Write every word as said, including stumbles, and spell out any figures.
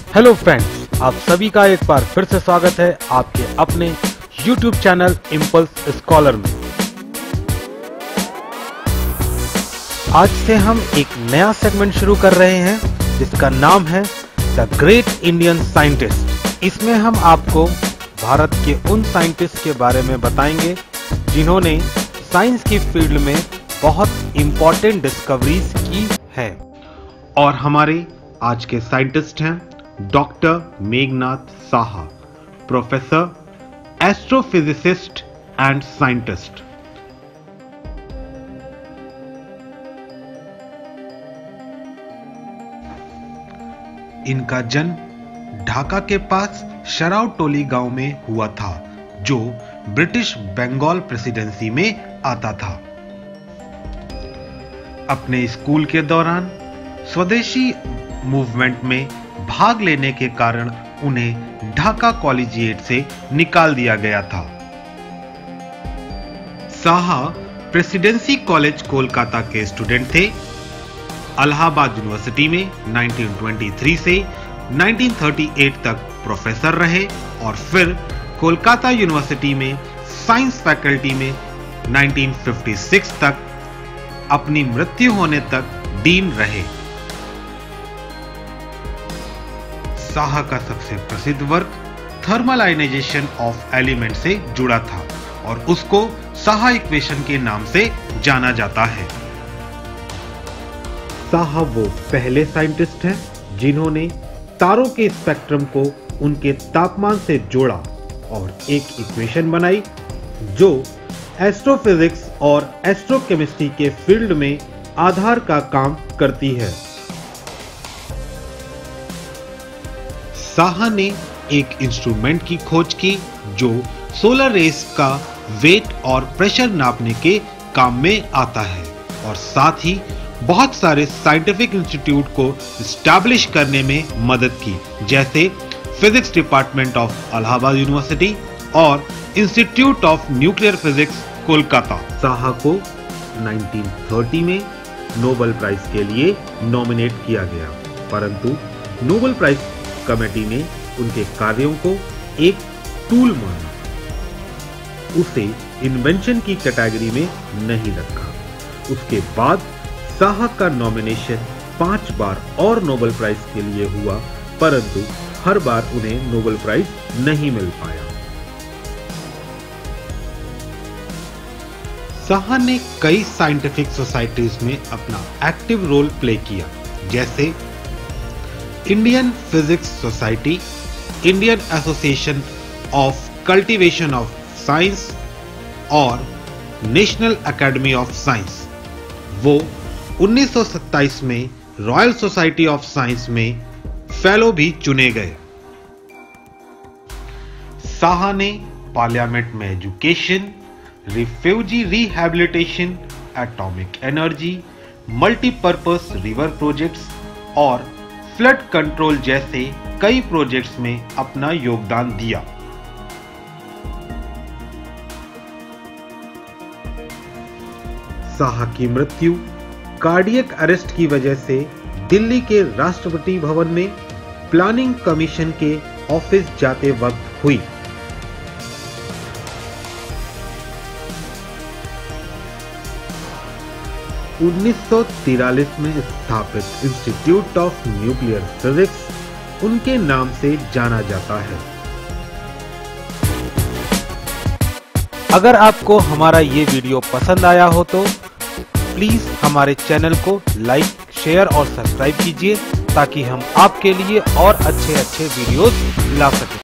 Hello friends, आप सभी का एक बार फिर से स्वागत है आपके अपने यूट्यूब चैनल इम्पल्स स्कॉलर में। आज से हम एक नया सेगमेंट शुरू कर रहे हैं जिसका नाम है द ग्रेट इंडियन साइंटिस्ट। इसमें हम आपको भारत के उन साइंटिस्ट के बारे में बताएंगे जिन्होंने साइंस की फील्ड में बहुत इंपॉर्टेंट डिस्कवरीज की है। और हमारे आज के साइंटिस्ट हैं doctor Meghnad Saha, professor, astrophysicist and scientist. इनका जन्म ढाका के पास शरावटोली गांव में हुआ था, जो ब्रिटिश बंगाल प्रेसिडेंसी में आता था। अपने स्कूल के दौरान स्वदेशी मूवमेंट में भाग लेने के कारण उन्हें ढाका कॉलेजिएट से निकाल दिया गया था। साहा प्रेसिडेंसी कॉलेज कोलकाता के स्टूडेंट थे। इलाहाबाद यूनिवर्सिटी में उन्नीस सौ तेईस से उन्नीस सौ अड़तीस तक प्रोफेसर रहे और फिर कोलकाता यूनिवर्सिटी में साइंस फैकल्टी में उन्नीस सौ छप्पन तक अपनी मृत्यु होने तक डीन रहे। साहा का सबसे प्रसिद्ध work thermal ionisation of element से जुड़ा था और उसको साहा इक्वेशन के नाम से जाना जाता है। साहा वो पहले साइंटिस्ट हैं जिन्होंने तारों के स्पेक्ट्रम को उनके तापमान से जोड़ा और एक इक्वेशन बनाई जो एस्ट्रोफिजिक्स और एस्ट्रोकेमिस्ट्री के फील्ड में आधार का काम करती है। साहा ने एक इंस्ट्रूमेंट की खोज की जो सोलर रेस का वेट और प्रेशर नापने के काम में आता है और साथ ही बहुत सारे साइंटिफिक इंस्टीट्यूट को एस्टैब्लिश करने में मदद की, जैसे physics department of Allahabad university और institute of nuclear physics Kolkata. Saha को उन्नीस सौ तीस में नोबेल प्राइज के लिए नॉमिनेट किया गया, परंतु नोबेल प्राइज कमेटी ने उनके कार्यों को एक टूल माना, उसे इन्वेंशन की कैटेगरी में नहीं रखा। उसके बाद साहा का नॉमिनेशन पांच बार और नोबेल प्राइज के लिए हुआ, परंतु हर बार उन्हें नोबेल प्राइज नहीं मिल पाया। साहा ने कई साइंटिफिक सोसाइटीज में अपना एक्टिव रोल प्ले किया, जैसे Indian physics society, Indian association of cultivation of science और नेशनल एकेडमी ऑफ साइंस। वो उन्नीस सौ सत्ताईस में रॉयल सोसाइटी ऑफ साइंस में फेलो भी चुने गए। साहा ने पार्लियामेंट में education, refugee rehabilitation, atomic energy, multipurpose river projects और फ्लड कंट्रोल जैसे कई प्रोजेक्ट्स में अपना योगदान दिया। साहा की मृत्यु कार्डियक अरेस्ट की वजह से दिल्ली के राष्ट्रपति भवन में प्लानिंग कमीशन के ऑफिस जाते वक्त हुई। उन्नीस सौ तिरालीस में स्थापित इंस्टीट्यूट ऑफ न्यूक्लियर फिजिक्स उनके नाम से जाना जाता है। अगर आपको हमारा ये वीडियो पसंद आया हो तो प्लीज हमारे चैनल को लाइक, शेयर और सब्सक्राइब कीजिए ताकि हम आपके लिए और अच्छे अच्छे वीडियोस ला सकें।